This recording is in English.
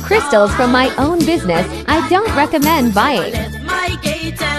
crystals from my own business, I don't recommend buying.